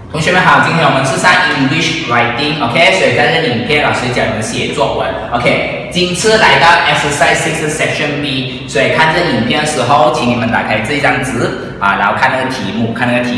同学们好，今天我们是上 English Writing，OK， 所以在这影片老师教你们写作文 ，OK。今次来到 Exercise 6 Section B， 所以看这影片的时候，请你们打开这一张纸啊，然后看那个题目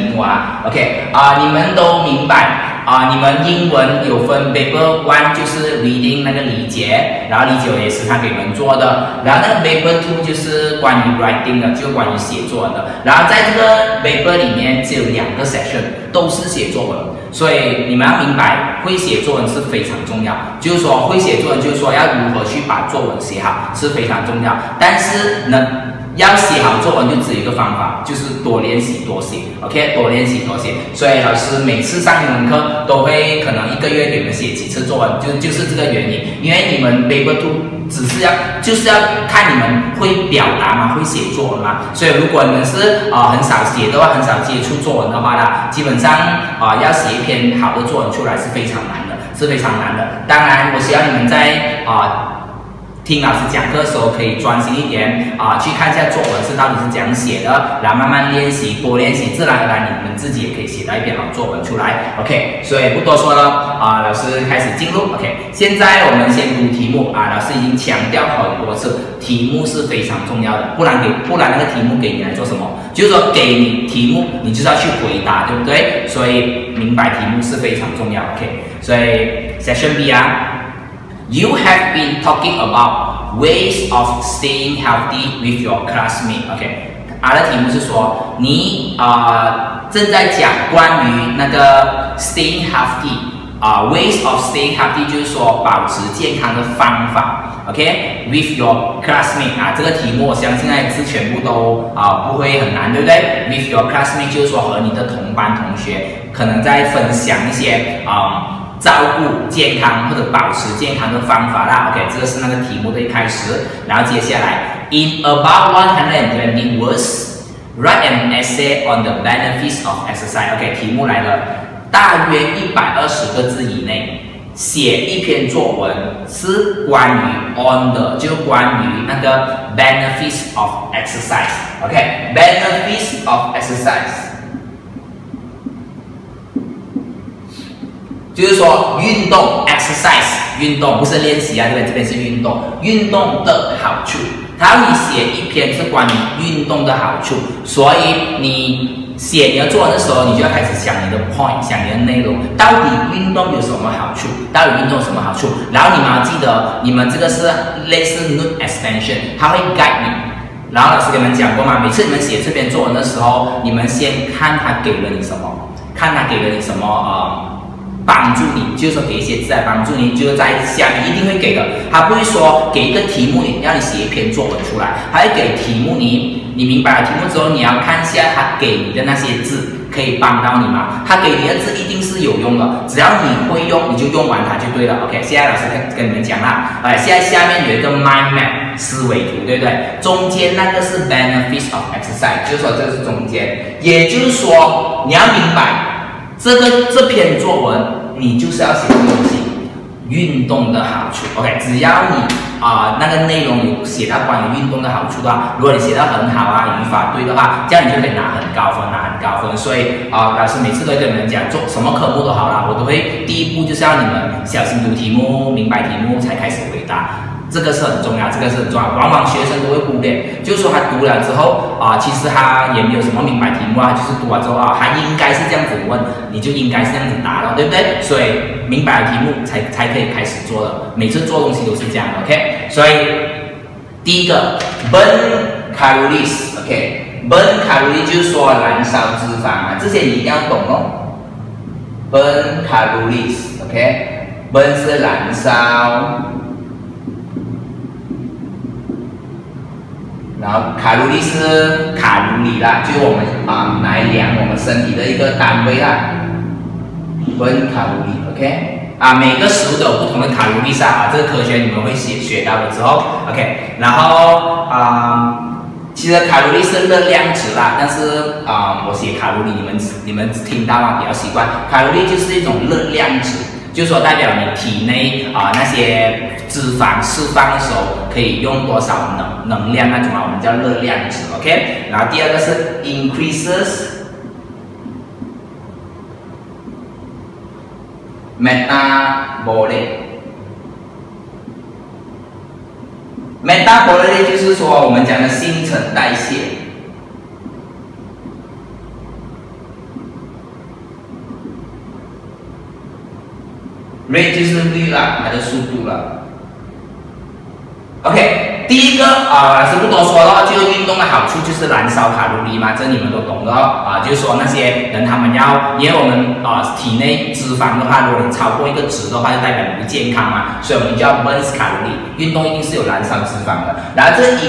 ，OK， 你们都明白你们英文有分 Paper 1就是 Reading 那个理解，然后理解我也是他给你们做的，然后那个 Paper 2就是关于 Writing 的，就关于写作文的，然后在这个 Paper 里面只有2个 Section 都是写作文，所以你们要明白会写作文是非常重要，就是说会写作文就是说要如何去把作文写好是非常重要，但是呢。要写好作文就只有一个方法，就是多练习多写 ，OK， 多练习多写。所以老师每次上英文课都会可能1个月给你们写几次作文，就是这个原因。因为你们 Paper 2就是要看你们会表达嘛，会写作文嘛。所以如果你们是很少写的话，很少接触作文的话啦，基本上要写一篇好的作文出来是非常难的，当然，我希望你们在听老师讲课的时候可以专心一点去看一下作文是到底是怎样写的，然后慢慢练习，多练习，自然而然你们自己也可以写到一篇好作文出来。OK， 所以不多说了老师开始进入。OK， 现在我们先读题目老师已经强调很多次，题目是非常重要的，不然那个题目给你来做什么？就是说给你题目，你就是要去回答，对不对？所以明白题目是非常重要。OK， 所以 Section B You have been talking about ways of staying healthy with your classmate. OK， 的题目是说你正在讲关于那个 staying healthy ways of staying healthy 就是说保持健康的方法。OK， with your classmate 这个题目我相信那字全部都不会很难，对不对 ？With your classmate 就是说和你的同班同学可能在分享一些照顾健康或者保持健康的方法啦 ，OK， 这个是那个题目的一开始，然后接下来 ，In about 120 words, write an essay on the benefits of exercise。OK， 题目来了，大约120个字以内写一篇作文，是关于 on 的，就关于那个 benefits of exercise。OK，benefits of exercise。就是说运动 exercise 运动不是练习对不对？这边是运动，运动的好处。他要你写一篇是关于运动的好处，所以你写你的作文的时候，你就要开始想你的 point， 想你的内容，到底运动有什么好处？然后你们要记得，你们这个是类似 note extension， 它会 guide 你。然后老师跟你们讲过嘛，每次你们写这篇作文的时候，你们先看他给了你什么，帮助你，就是说给一些字来帮助你，就是在下面一定会给的。他不会说给一个题目让你写一篇作文出来，他会给题目你明白了题目之后，你要看一下他给你的那些字可以帮到你吗？他给你的字一定是有用的，只要你会用，你就用完它就对了。OK， 现在老师跟你们讲啦，现在下面有一个 mind map 思维图，对不对？中间那个是 benefits of exercise， 就是说这个是中间，也就是说你要明白。这篇作文你就是要写这个东西，运动的好处。OK， 只要你那个内容有写到关于运动的好处的话，如果你写到很好语法对的话，这样你就可以拿很高分。所以老师每次都会跟你们讲，做什么科目都好啦，我都会第一步就是要你们小心读题目，明白题目才开始回答。这个是很重要，往往学生都会忽略，就是说他读了之后其实他也没有什么明白题目就是读完之后他应该是这样子问，你就应该是这样子答了，对不对？所以明白了题目才可以开始做的，每次做东西都是这样 ，OK？ 所以第一个 burn calories，OK？burn calories 就是说燃烧脂肪这些你一定要懂burn calories，OK？burn 是燃烧。然后卡路里是卡路里啦，就是我们来量我们身体的一个单位啦，分卡路里 ，OK？ 每个食物都有不同的卡路里这个科学你们会学到的之后 ，OK？ 然后其实卡路里是热量值啦，但是我写卡路里你们听到比较习惯，卡路里就是一种热量值。就是说代表你体内那些脂肪释放的时候可以用多少能量那种我们叫热量值 ，OK？ 然后第二个是 increases metabolic 就是说我们讲的新陈代谢。rate 就是率啦，它的速度了。OK， 第一个是不多说了，就运动的好处就是燃烧卡路里嘛，这你们都懂的就是说那些人他们要，因为我们体内脂肪的话，如果你超过一个值的话，就代表你不健康嘛，所以我们就要 burn 卡路里。运动一定是有燃烧脂肪的，然后这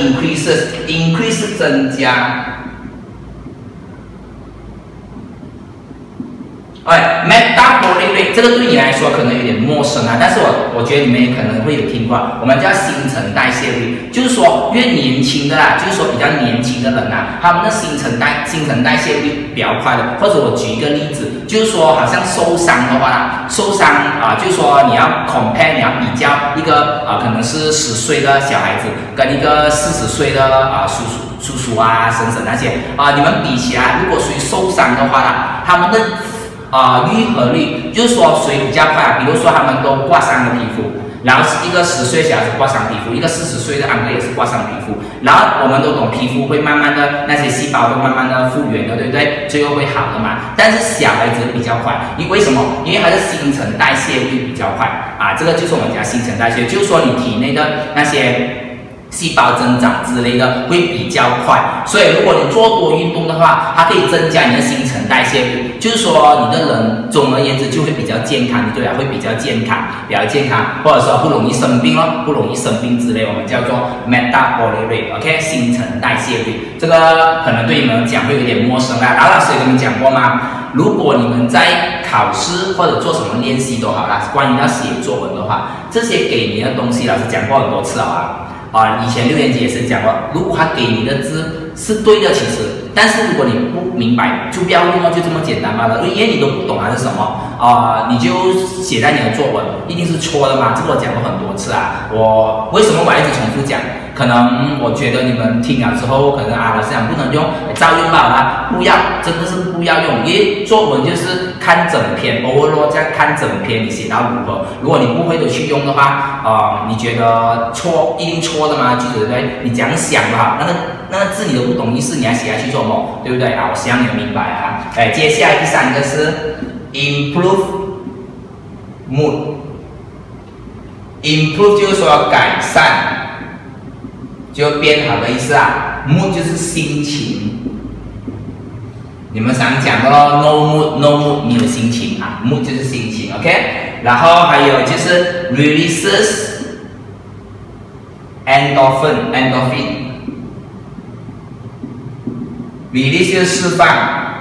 increase 增加。metabolic rate 这个对你来说可能有点陌生啊，但是我觉得你们也可能会有听过，我们叫新陈代谢率，就是说越年轻的啦，就是说比较年轻的人啊，他们的新陈代谢率比较快的。或者我举一个例子，就是说好像受伤的话啦，就是说你要 compare， 你要比较一个可能是10岁的小孩子跟一个40岁的叔叔啊、婶婶那些你们比起来，如果谁受伤的话啦，他们的愈合率就是说谁比较快比如说他们都刮伤了皮肤，然后一个10岁小孩子刮伤皮肤，一个40岁的安哥也是刮伤皮肤，然后我们都懂皮肤会慢慢的那些细胞会慢慢的复原的，对不对？最后会好的嘛。但是小孩子比较快，为什么？因为它的新陈代谢率比较快这个就是我们讲新陈代谢，就是说你体内的那些细胞增长之类的会比较快，所以如果你做多运动的话，它可以增加你的新陈代谢率，就是说你的人总而言之就会比较健康，对啊，会比较健康，或者说不容易生病之类，我们叫做 metabolic rate，OK， 新陈代谢率，这个可能对你们讲会有点陌生啦。然后老师也跟你们讲过吗？如果你们在考试或者做什么练习都好啦，关于要写作文的话，这些给你的东西，老师讲过很多次以前6年级也是讲过，如果他给你的字是对的，其实，但是如果你不明白，就不要用就这么简单罢了。因为你都不懂它是什么你就写在你的作文，一定是错的嘛。这个我讲过很多次我为什么我一直重复讲？可能我觉得你们听了之后，可能老师讲不能用，照用罢了不要，真的是不要用，因为作文就是看整篇 overall 这样看整篇，你写到如何。如果你不会的去用的话，你觉得错一定错的嘛？句子对不对？你讲想的话，那个字你都不懂意思，你还写下去做梦，对不对我希望你们明白接下来第3个是 improve mood。improve 就是说改善。就变好的意思mood 就是心情，你们常讲的no mood 没有心情mood 就是心情 ，OK。然后还有就是 releases endorphin，release 就是释放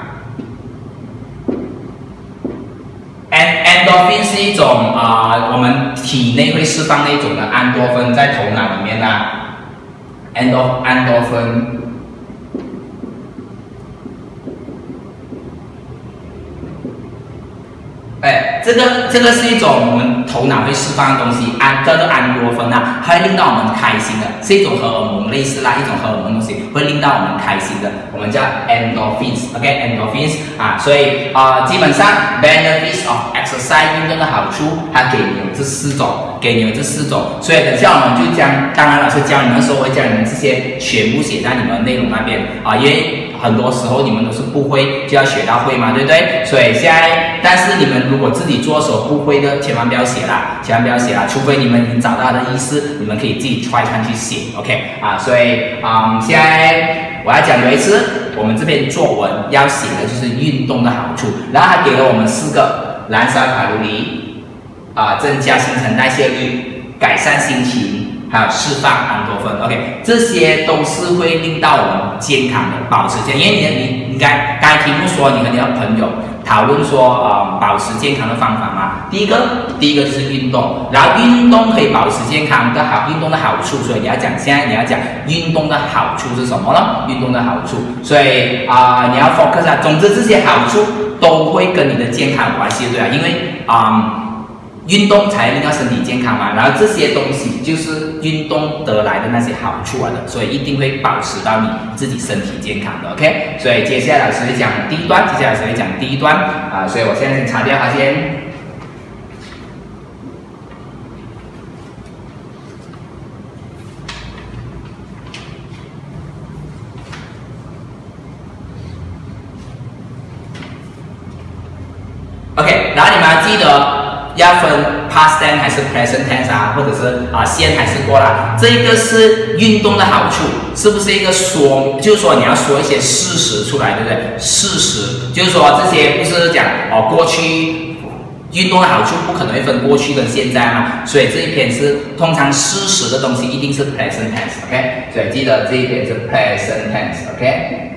，endorphin 是一种我们体内会释放那种的安多酚在头脑里面endorphin。这个是一种我们头脑会释放的东西，叫做安多酚它会令到我们开心的，是一种荷尔蒙类似一种荷尔蒙东西会令到我们开心的，我们叫 endorphins，OK，endorphins 所以基本上 benefits of exercise 运动的好处，它给你们这4种，所以等下我们就当然老师教你们的时候，我会教你们这些全部写在你们内容那边因为很多时候你们都是不会，就要学到会嘛，对不对？所以现在，但是你们如果自己做的时候不会的，千万不要写啦，除非你们已经找到它的意思，你们可以自己 try 看去写 ，OK 所以现在我要讲一次，我们这边作文要写的就是运动的好处，然后它给了我们4个：燃烧卡路里，增加新陈代谢率，改善心情。还有释放安多酚 ，OK， 这些都是会令到我们健康的，保持健康。因为你应该刚才题目说你和你的朋友讨论说保持健康的方法嘛。第一个就是运动，然后运动可以保持健康的运动的好处，所以现在你要讲运动的好处是什么呢？运动的好处，所以你要 focus 总之这些好处都会跟你的健康有关系，对因为运动才令到身体健康嘛，然后这些东西就是运动得来的那些好处的，所以一定会保持到你自己身体健康的 ，OK。所以接下来老师会讲第一段，所以我现在先擦掉它先。 OK， 然后你们要记得要分 past tense 还是 present tense 啊，或者是先还是过来，这个是运动的好处，是不是一个说？就是说你要说一些事实出来，对不对？事实就是说这些不是讲过去。运动的好处不可能会分过去跟现在嘛，所以这一篇是通常事实的东西一定是 present tense，OK， 所以记得这一篇是 present tense，OK，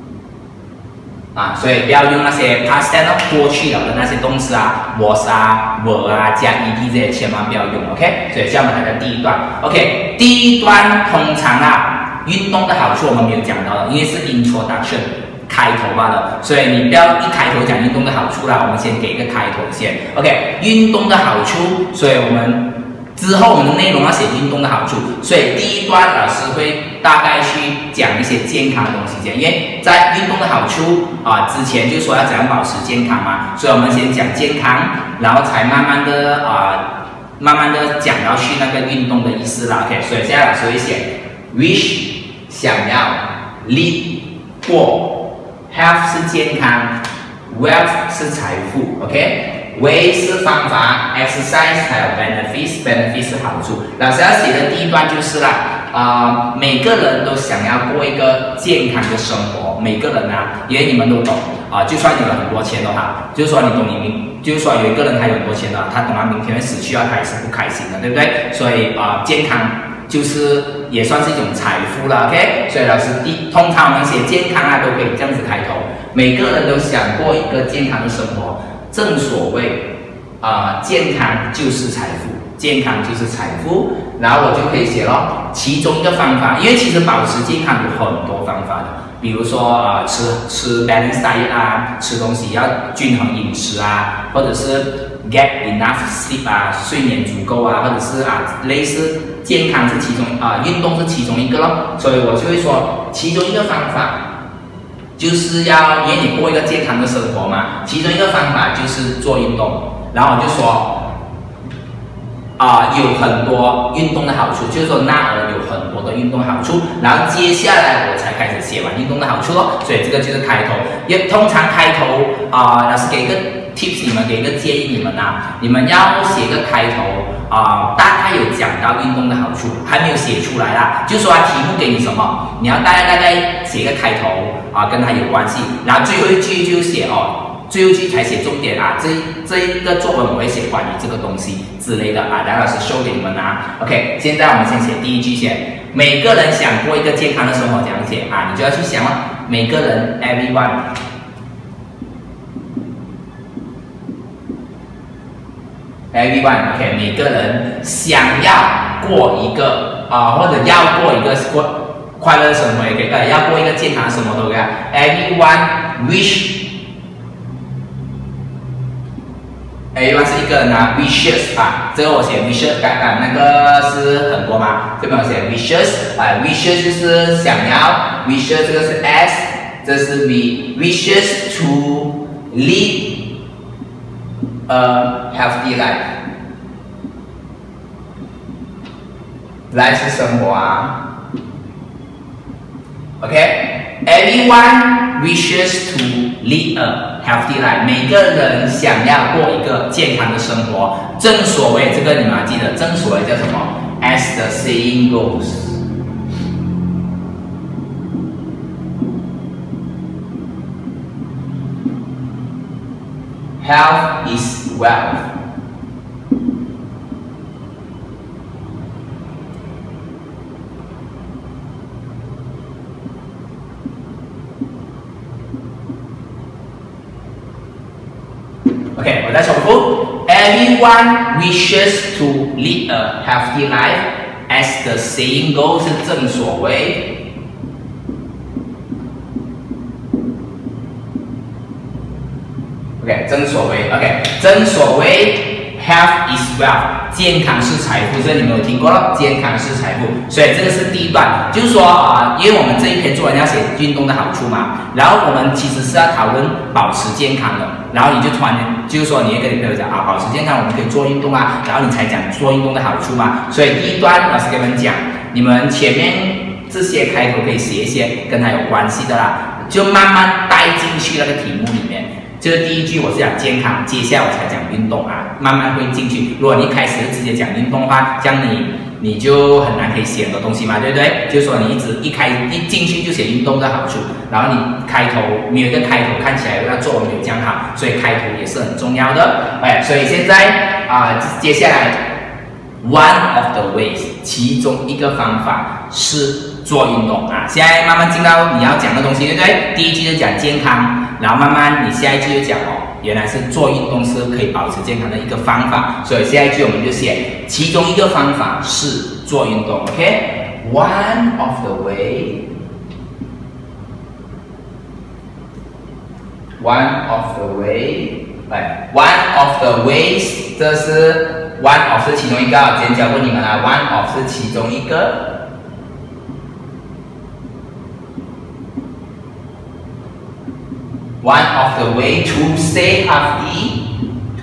所以不要用那些 past tense 过去了的那些动词啊 was 啊 were 啊加 ed 这些千万不要用 ，OK， 所以下面来看第一段 ，OK， 第一段通常运动的好处我们没有讲到的，因为是 introduction。开头罢了，所以你不要一开头讲运动的好处啦，我们先给一个开头先 ，OK， 运动的好处，所以我们之后我们的内容要写运动的好处，所以第一段老师会大概去讲一些健康的东西先，因为在运动的好处之前就说要怎样保持健康嘛，所以我们先讲健康，然后才慢慢的讲到去那个运动的意思啦 ，OK， 所以现在老师会写 wish 想要 lead 过。Health 是健康 ，Wealth 是财富 ，OK，Way 是方法 ，Exercise 还有 benefits 是好处。老师要写的第一段就是啦，每个人都想要过一个健康的生活，每个人因为你们都懂就算有了很多钱的话，就是说你懂就是说有一个人他有很多钱的，他懂他明天会死去他也是不开心的，对不对？所以健康。就是也算是一种财富了 ，OK， 所以老师通常我们写健康都可以这样子开头，每个人都想过一个健康的生活，正所谓健康就是财富，健康就是财富，然后我就可以写咯，其中一个方法，因为其实保持健康有很多方法的，比如说吃 balance diet 吃东西要均衡饮食或者是 get enough sleep 睡眠足够或者是类似。健康是其中运动是其中一个咯，所以我就会说其中一个方法就是要因为你过一个健康的生活嘛，其中一个方法就是做运动，然后我就说有很多运动的好处，就是说那有很多的运动好处，然后接下来我才开始写完运动的好处咯，所以这个就是开头，因为通常开头老师给一个 tips 你们给一个建议你们你们要写一个开头。大概有讲到运动的好处，还没有写出来啦。就说题目给你什么，你要大概写一个开头跟它有关系，然后最后一句就写最后一句才写重点这一个作文我会写关于这个东西之类的梁老师show给你们OK， 现在我们先写第一句先，每个人想过一个健康的生活，怎样写你就要去想每个人 everyone OK， 每个人想要过一个或者要过一个快乐的生活也可以，要过一个健康的生活都可以。Everyone wish， everyone 是一个人wishes 这个我写 wishes， 那个是很多嘛，这边我写 wishes，wishes 就是想要 ，wishes 这个是 s， 这是 v，wishes to lead a healthy life。life 是生活OK，everyone wishes to lead a healthy life。每个人想要过一个健康的生活。正所谓，这个你们要记得，正所谓叫什么 ？As the saying goes。Health is wealth。OK， 我再重复。Everyone wishes to lead a healthy life, as the saying goes， 是正所谓。OK， 正所谓 ，OK， 正所谓 ，health is wealth， 健康是财富，这你们有听过了，健康是财富，所以这个是第一段，就是说因为我们这一篇作文要写运动的好处嘛，然后我们其实是要讨论保持健康的，然后你就突然就是说你也跟你朋友讲保持健康，我们可以做运动然后你才讲做运动的好处嘛，所以第一段老师跟你们讲，你们前面这些开头可以写一些跟它有关系的啦，就慢慢带进去那个题目里面。 这个第一句我是讲健康，接下来我才讲运动啊，慢慢会进去。如果你一开始就直接讲运动的话，这样你就很难可以写很多东西嘛，对不对？就是说你一进去就写运动的好处，然后你开头没有一个开头看起来那作文没有这样好，所以开头也是很重要的。哎，所以现在接下来 one of the ways 其中一个方法是做运动啊。现在慢慢进到你要讲的东西，对不对？第一句就讲健康。然后慢慢，你下一句就讲原来是做运动是可以保持健康的一个方法，所以下一句我们就写其中一个方法是做运动 ，OK？One of the way，one of the way， 来 ，one of the ways， 这是 one of 是其中一个，之前教过你们了 ，one of 是其中一个。One of the way to stay healthy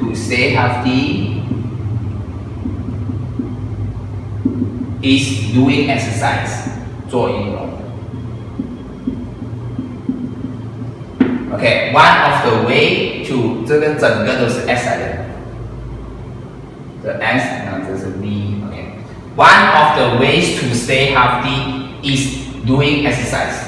is doing exercise， 做运动。OK，one of the way to 这个整个都是 S 来的，这 S， 然后这是 V。OK，one of the ways to stay healthy is doing exercise。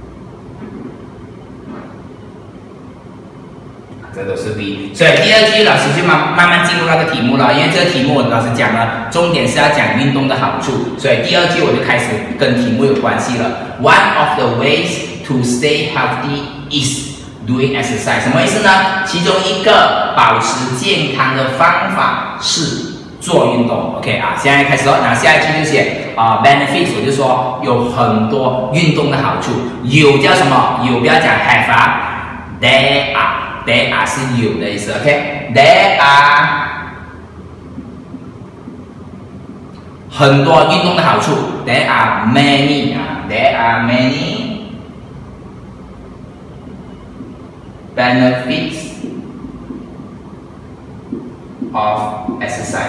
这都是 B， 所以第二句老师就慢慢进入那个题目了，因为这个题目我老师讲了，重点是要讲运动的好处，所以第二句我就开始跟题目有关系了。One of the ways to stay healthy is doing exercise， 什么意思呢？其中一个保持健康的方法是做运动。OK 啊，现在开始了，然后下一句就写benefits， 我就说有很多运动的好处，有叫什么？有不要讲 have 啊 ，there are。There are 是有的意思 ，OK？There are 很多运动的好处 ，There are many 啊 ，There are many benefits of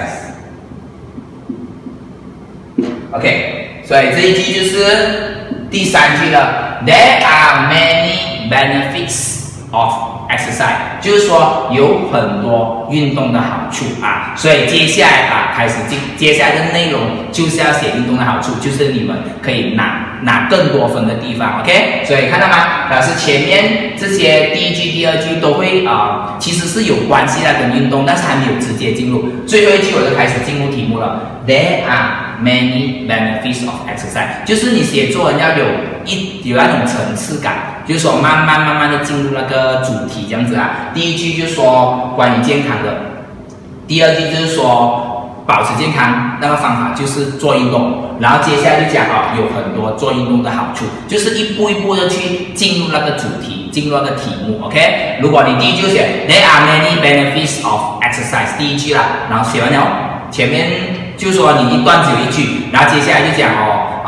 exercise。OK， 所以这一句就是第三句了。There are many benefits of exercise， 就是说有很多运动的好处啊，所以接下来开始接下来的内容就是要写运动的好处，就是你们可以拿更多分的地方 ，OK？ 所以看到吗？老师前面这些第一句、第二句都会其实是有关系的跟运动，但是还没有直接进入。最后一句我就开始进入题目了。There are many benefits of exercise， 就是你写作文要有那种层次感，就是说慢慢的进入那个主题这样子啊。第一句就说关于健康的，第二句就是说保持健康那个方法就是做运动，然后接下来就讲有很多做运动的好处，就是一步一步的去进入那个主题，进入那个题目 ，OK？ 如果你第一句就写 There are many benefits of exercise， 第一句啦，然后写完了，前面就说你一段只有一句，然后接下来就讲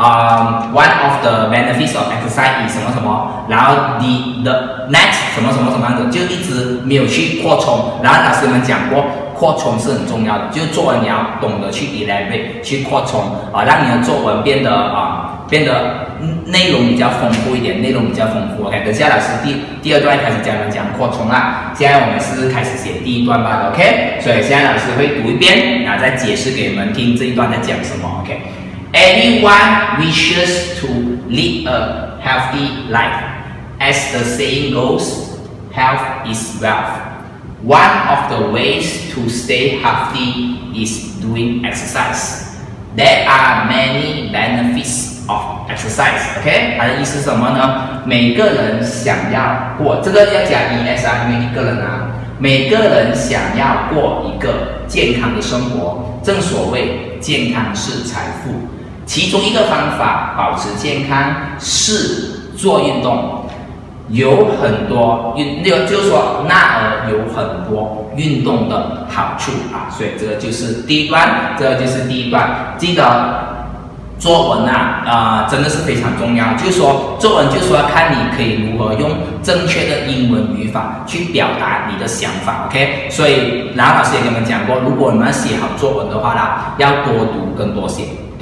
one of the benefits of exercise is 什么什么，然后 the next 什么什么什么样子，就一直没有去扩充。然后老师们讲过，扩充是很重要的，就是作文你要懂得去 elaborate 去扩充让你的作文变得内容比较丰富一点，内容比较丰富。OK， 等下老师第二段开始讲扩充啦。现在我们是开始写第一段吧 ，OK？ 所以现在老师会读一遍，然后再解释给你们听这一段在讲什么 ，OK？Anyone wishes to lead a healthy life. As the saying goes, health is wealth. One of the ways to stay healthy is doing exercise. There are many benefits of exercise. OK， 它的意思是什么呢？每个人想要过这个要讲 ES 啊，因为一个人啊，每个人想要过一个健康的生活。正所谓健康是财富。其中一个方法保持健康是做运动，有很多就是说那有很多运动的好处啊，所以这个就是第一段，这个就是第一段。记得作文真的是非常重要，就是说作文就是说要看你可以如何用正确的英文语法去表达你的想法 ，OK？ 所以然后老师也跟你们讲过，如果你们要写好作文的话啦，要多读跟多写。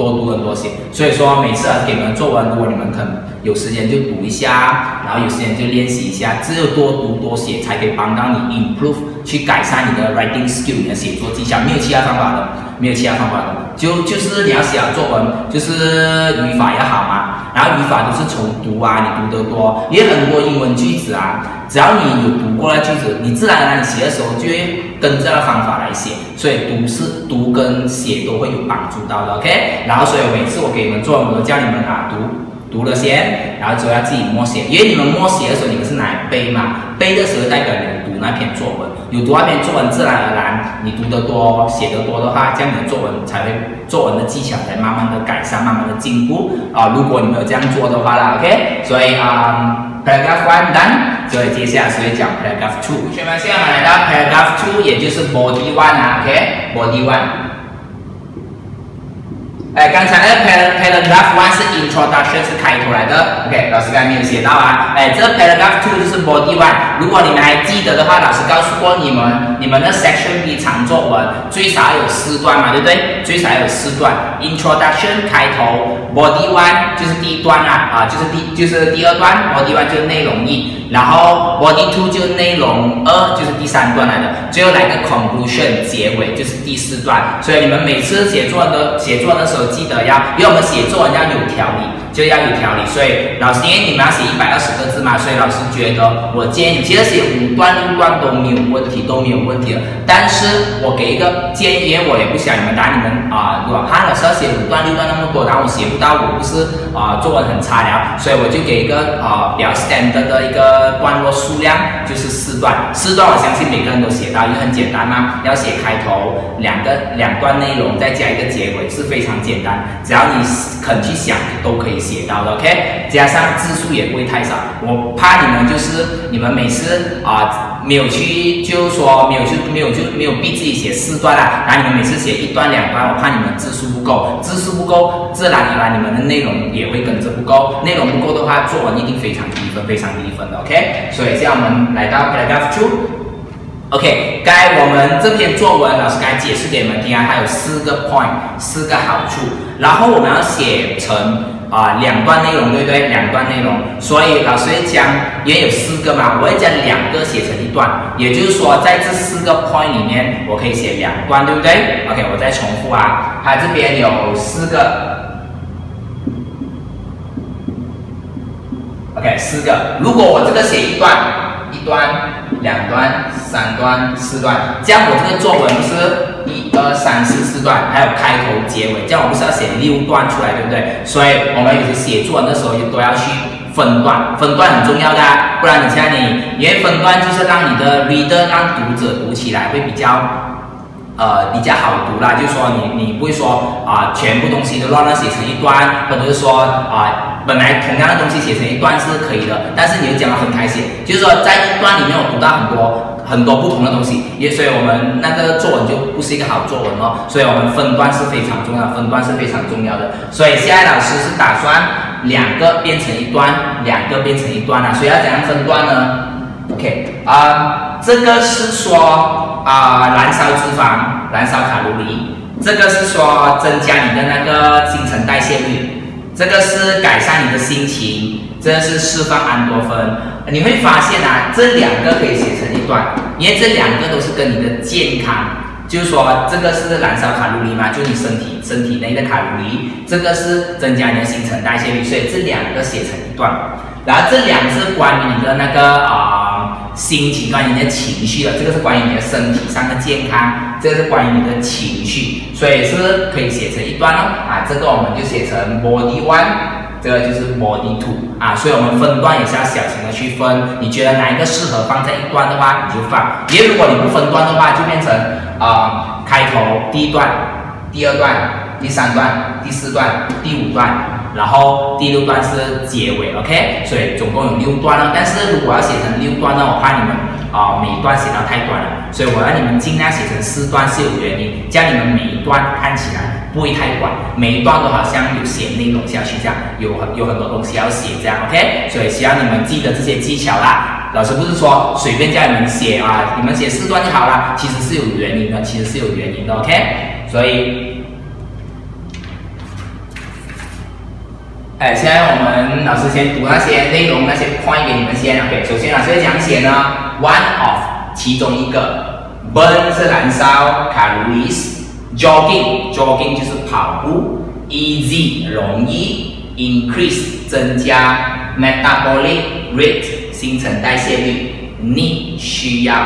多读很多写。所以说每次给你们作文，如果你们肯有时间就读一下，然后有时间就练习一下，只有多读多写才可以帮到你 improve 去改善你的 writing skill， 你的写作技巧，没有其他方法的，没有其他方法的，就是你要写好作文，就是语法要好嘛，然后语法都是从读啊，你读得多，也很多英文句子啊，只要你有读过那句子，你自然而然你写的时候就会跟着那方法来写，所以读跟写都会有帮助到的 ，OK？ 然后所以每次我给你们作文，我都叫你们读了先，然后之后要自己默写，因为你们默写的时候，你们是拿来背嘛，背的时候代表你们读那篇作文，有读那篇作文，自然而然你读得多、写得多的话，这样你的作文作文的技巧才慢慢的改善，慢慢的进步啊。如果你没有这样做的话啦 ，OK？ 所以paragraph 1 done， 所以接下来是会讲 paragraph 2。同学们，现在我们来到 paragraph 2，也就是 body 1啊 ，OK？body 1。刚才那个 paragraph 1是 introduction 是开头来的 ，OK， 老师刚才没有写到啊。这个 paragraph 2就是 body 1。如果你们还记得的话，老师告诉过你们的 section B 长作文最少有4段嘛，对不对？最少有4段 ，introduction 开头 ，body 1就是第1段啊，就是第2段 ，body 1就是内容1，然后 body 2就是内容2，就是第3段来的，最后来个 conclusion 结尾就是第4段。所以你们每次写作文的时候，记得因为我们写作文要有条理，就要有条理。所以老师因为你们要写120个字嘛，所以老师觉得我建议你其实写5段6段都没有问题的。但是我给一个建议，因为我也不想你们你们如果老师要写5段6段那么多，然后我写不到，我不是作文很差了，所以我就给一个比较 standard 的一个段落数量，就是4段。4段我相信每个人都写到，因为很简单嘛，要写开头2段内容，再加一个结尾，是非常简单，只要你肯去想，都可以写到的 ，OK？ 加上字数也不会太少。我怕你们就是你们每次没有去，就是说没有逼自己写4段啦，然后你们每次写1段2段，我怕你们字数不够，自然而然你们的内容也会跟着不够，内容不够的话，作文一定非常低分的 ，OK？ 所以现在我们来到 paragraph 2。OK， 刚才我们这篇作文，老师刚才解释给你们听啊，它有4个 point， 4个好处，然后我们要写成2段内容，对不对？2段内容，所以老师会将，因为有4个嘛，我会将2个写成1段，也就是说，在这4个 point 里面，我可以写2段，对不对 ？OK， 我再重复啊，它这边有4个 ，OK， 4个，如果我这个写1段2段、3段、4段，这样我这个作文不是1、2、3、4、4段，还有开头、结尾，这样我不是要写6段出来，对不对？所以我们有时写作文的时候都要去分段，分段很重要的不然你现在因为分段就是让你的 reader 让读者读起来会比较好读啦，就是说你不会说全部东西都乱写成1段，或者是说本来同样的东西写成1段是可以的，但是你就将它分开写，就是说在1段里面我读到很多不同的东西，所以我们那个作文就不是一个好作文哦。所以我们分段是非常重要，的。所以现在老师是打算2个变成1段，2个变成1段啊。所以要怎样分段呢 ？OK， 这个是说燃烧脂肪、燃烧卡路里，这个是说增加你的那个新陈代谢率。这个是改善你的心情，这是释放安多酚。你会发现这2个可以写成1段，因为这2个都是跟你的健康，就是说这个是燃烧卡路里嘛，就你身体内的卡路里，这个是增加你的新陈代谢率，所以这2个写成1段。然后这2个是关于你的那个心情，关于你的情绪的，这个是关于你的身体上的健康，这个是关于你的情绪，所以是可以写成1段这个我们就写成 body 1， 这个就是 body 2所以我们分段也是要小心的去分，你觉得哪一个适合放在1段的话，你就放，因为如果你不分段的话，就变成开头第1段、第2段、第3段、第4段、第5段。然后第6段是结尾 ，OK， 所以总共有6段了。但是如果要写成6段呢，我怕你们每一段写到太短了，所以我让你们尽量写成4段是有原因，这样你们每一段看起来不会太短，每一段都好像有写内容下去这样，有很多东西要写这样 ，OK， 所以希望你们记得这些技巧啦。老师不是说随便叫你们写你们写4段就好了，其实是有原因的，OK， 所以。 OK， 好，这个是 body 1， 这个是 body 2， OK， 所以我们来到 body 2。OK， body 2其实是有原因的，其实是有原因的 ，OK。所以 OK， 好，这个是 body 1， 这个是 body 2， OK。所以 OK， 好，这个是 body 1， 这个是 body 2， OK。所以 OK， 好，这个是 body 1， 这个是 body 2， OK。所以 OK， 好，这个是 body 1， 这个是 body 2， OK。所以哎，现在我们老师先读那些内容，那些 point 给你们先。OK， 首先老师会讲写呢 ，one of 其中一个 ，burn 是燃烧 calories，jogging 就是跑步 ，easy 容易 ，increase 增加 ，metabolic rate 新陈代谢率 ，need 需要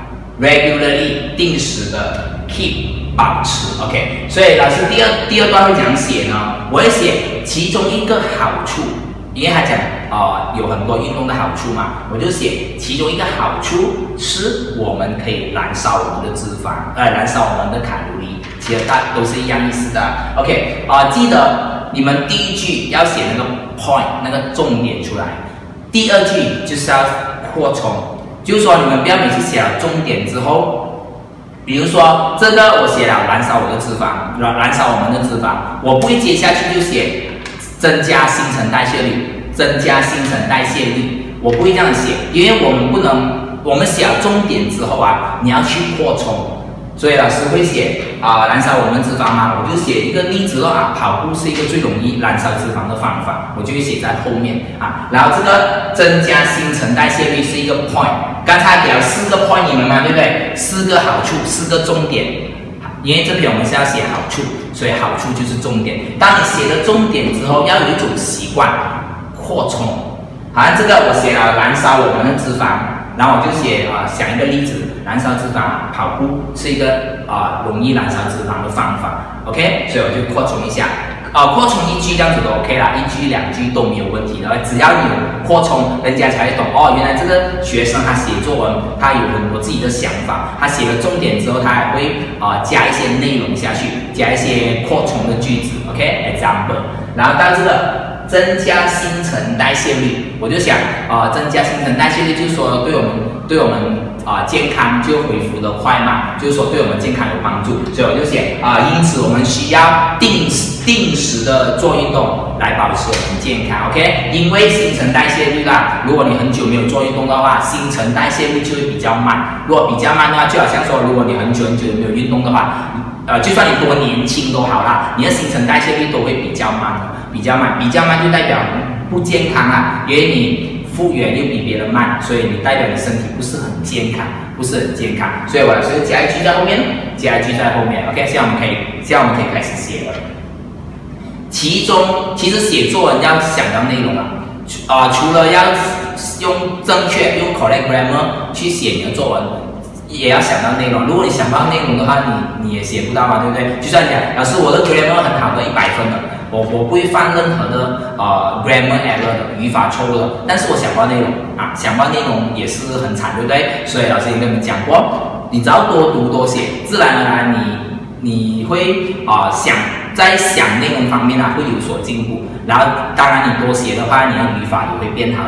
，regularly 定时的 ，keep 保持 ，OK， 所以老师第二段会讲写呢，我会写其中一个好处，因为他讲有很多运动的好处嘛，我就写其中一个好处是我们可以燃烧我们的脂肪，燃烧我们的卡路里，其实大都是一样意思的 ，OK， 记得你们第一句要写那个 point 那个重点出来，第二句就是要扩充，就是说你们不要每次写了重点之后。比如说，这个我写了燃烧我的脂肪，燃烧我们的脂肪，我不会接下去就写增加新陈代谢率，增加新陈代谢率，我不会这样写，因为我们不能，我们写了重点之后啊，你要去扩充，所以老师会写燃烧我们脂肪嘛，我就写一个例子咯跑步是一个最容易燃烧脂肪的方法，我就会写在后面然后这个增加新陈代谢率是一个 point。刚才给了4个 point 你们嘛，对不对？4个好处，4个重点。因为这篇我们是要写好处，所以好处就是重点。当你写了重点之后，要有一种习惯扩充。好像这个我写了燃烧我们的脂肪，然后我就写想一个例子，燃烧脂肪，跑步是一个容易燃烧脂肪的方法。OK， 所以我就扩充一下。扩充一句这样子都 OK 啦，1句2句都没有问题的，只要你有扩充，人家才会懂原来这个学生他写作文，他有很多自己的想法，他写了重点之后，他还会加一些内容下去，加一些扩充的句子 ，OK，example， 然后到这个增加新陈代谢率，我就想增加新陈代谢率，就是说对我们健康就恢复得快嘛，就是说对我们健康有帮助，所以我就写因此我们需要定时的做运动来保持我们健康 ，OK？ 因为新陈代谢率啦，如果你很久没有做运动的话，新陈代谢率就会比较慢。如果比较慢的话，就好像说，如果你很久没有运动的话，就算你多年轻都好啦，你的新陈代谢率都会比较慢，比较慢就代表不健康啦，因为你复原又比别人慢，所以你代表你身体不是很健康，所以我老师加一句在后面 ，OK？ 现在我们可以开始写了。其实写作文要想到内容除了要用正确用 correct grammar 去写你的作文，也要想到内容。如果你想不到内容的话，你也写不到嘛，对不对？就算讲老师我的 grammar 很好的100分的，我不会犯任何的grammar error 的语法错误的，但是我想不到内容想不到内容也是很惨，对不对？所以老师也跟你们讲过，你只要多读多写，自然而然你会在想内容方面会有所进步，然后当然你多写的话，你的语法也会变好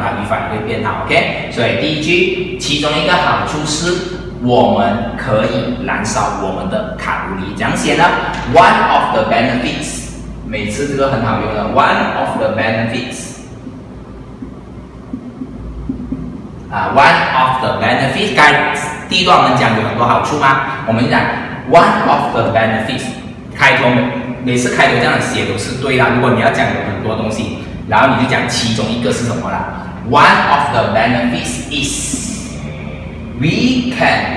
，OK？ 所以第一句，其中一个好处是我们可以燃烧我们的卡路里，怎样写呢 ？One of the benefits， 每次这个很好用的 ，one of the benefits， one of the benefits， 第一段我们讲有很多好处嘛，我们讲 one of the benefits， 每次开头这样写都是对啦。如果你要讲有很多东西，然后你就讲其中一个是什么啦 ？One of the benefits is we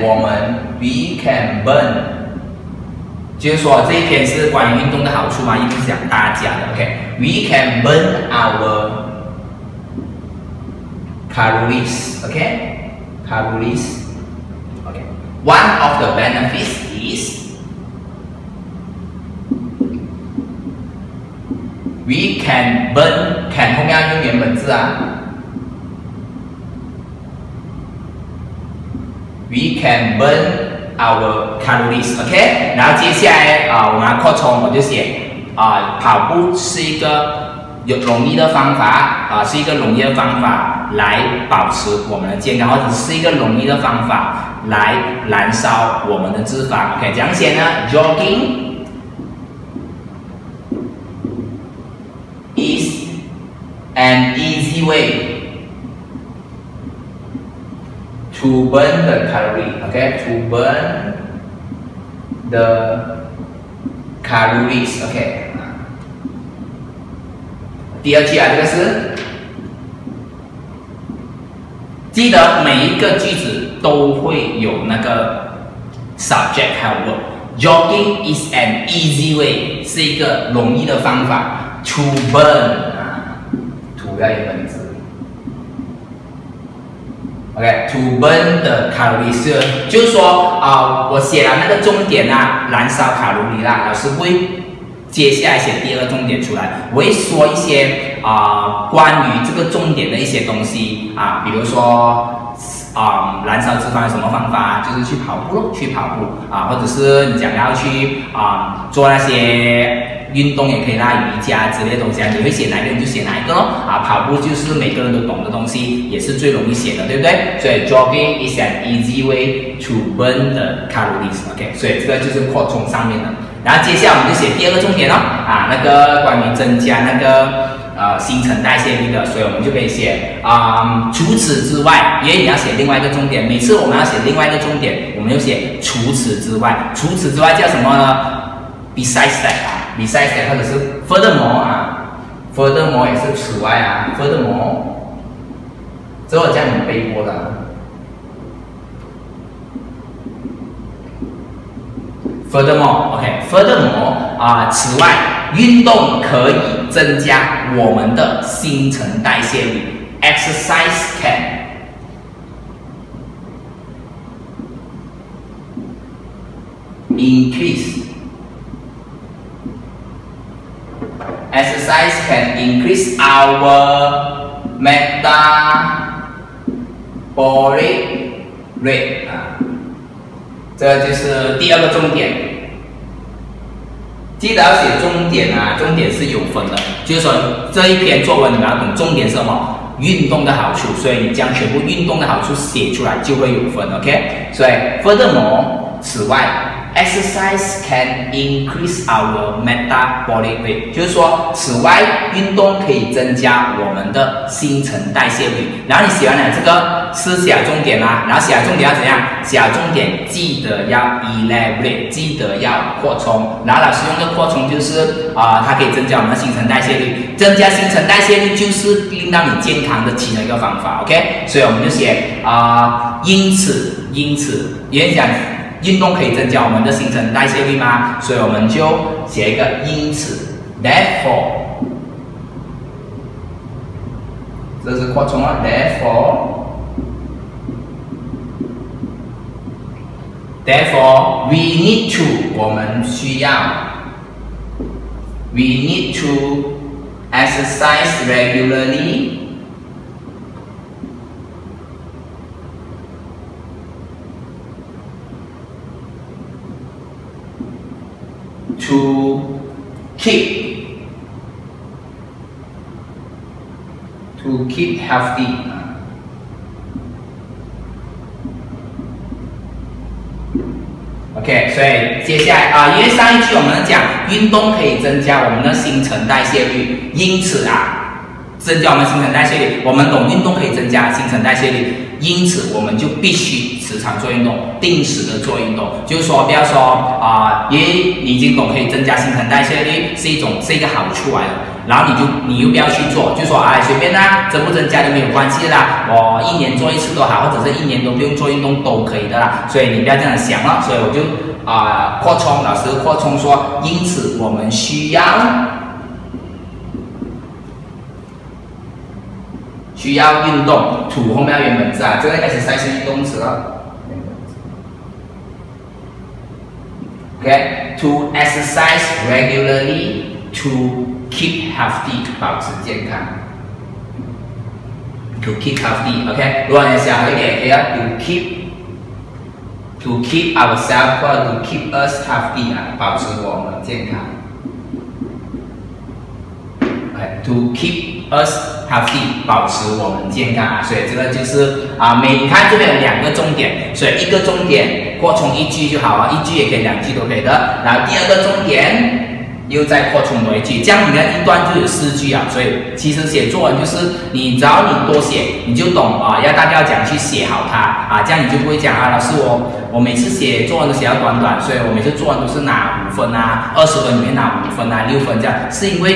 can burn， 就是说这一篇是关于运动的好处嘛，一定是讲大家的 ，OK？We can burn our calories，OK？Calories，OK？One of the benefits is we can burn， can 后面要用原本字We can burn our calories，OK？ 然后接下来我们要扩充，我就写跑步是一个容易的方法是一个容易的方法来保持我们的健康，或者是一个容易的方法来燃烧我们的脂肪 ，OK？ 怎样写呢 ？Jogging is an easy way to burn the calorie, okay? To burn the calories, okay? 第二句啊，这个是，记得每一个句子都会有那个 subject 还有 verb。Jogging is an easy way， 是一个容易的方法。To burn 啊 ，to 要有本字。OK，to burn the calories， 就是说我写了那个重点啊，燃烧卡路里啦，老师会接下来写第二个重点出来，我会说一些关于这个重点的一些东西啊，比如说燃烧脂肪有什么方法，就是去跑步咯，去跑步啊，或者是你想要去做那些运动也可以啦，瑜伽之类的东西啊，你会写哪一个人就写哪一个咯啊，跑步就是每个人都懂的东西，也是最容易写的，对不对？所以 jogging is an easy way to burn the calories，OK， 所以这个就是扩充上面的。然后接下来我们就写第二个重点哦，那个关于增加那个新陈代谢率的，所以我们就可以写除此之外，因为你要写另外一个重点，每次我们要写另外一个重点，我们就写除此之外，除此之外叫什么呢 ？Besides that，besides that 或者是 furthermore 也是此外啊 ，furthermore， 这我叫你们背过的。Furthermore， 此外，运动可以增加我们的新陈代谢率。Exercise can increase our metabolic rate 这就是第二个重点。记得要写重点啊，重点是有分的，就是说这一篇作文你们要懂重点是什么，运动的好处，所以你将全部运动的好处写出来就会有分 ，OK？ 所以 furthermore， 此外。Exercise can increase our metabolic rate， 就是说，此外，运动可以增加我们的新陈代谢率。然后你写完了这个是写重点啦，然后写重点要怎样？写重点记得要 elaborate， 记得要扩充。然后老师用的扩充就是它可以增加我们的新陈代谢率，增加新陈代谢率就是令到你健康的其中一个方法 ，OK？ 所以我们就写因此，有人讲。运动可以增加我们的新陈代谢率吗？所以我们就写一个因此 ，therefore， 这是扩充了 ，therefore we need to， 我们需要 ，we need to exercise regularly。To keep healthy， OK， 所以接下来因为上一句我们讲运动可以增加我们的新陈代谢率，因此增加我们新陈代谢率，我们懂运动可以增加新陈代谢率，因此我们就必须时常做运动，定时的做运动。就是说，不要说因为你已经懂可以增加新陈代谢率是一个好处来的，然后你又不要去做，就说随便啦，增不增加都没有关系啦，我1年做1次都好，或者是1年都不用做运动都可以的啦。所以你不要这样想了，所以我就扩充，老师扩充说，因此我们需要运动，to 后面要原本字这个 exercise 是运动词了。OK， to exercise regularly to keep healthy， 保持健康。To keep healthy，OK， 如果你想一点，可以to keep ourselves 或者 to keep us healthy 保持我们健康。To keep us healthy， 保持我们健康所以这个就是你看这边有2个重点，所以一个重点扩充1句就好了，1句也可以，2句都可以的。然后第二个重点又再扩充多1句，这样你看一段就有4句所以其实写作文就是只要你多写，你就懂要大概要怎样去写好它这样你就不会讲老师我每次写作文都写到短，所以我每次作文都是拿5分20分里面拿5分6分这样，是因为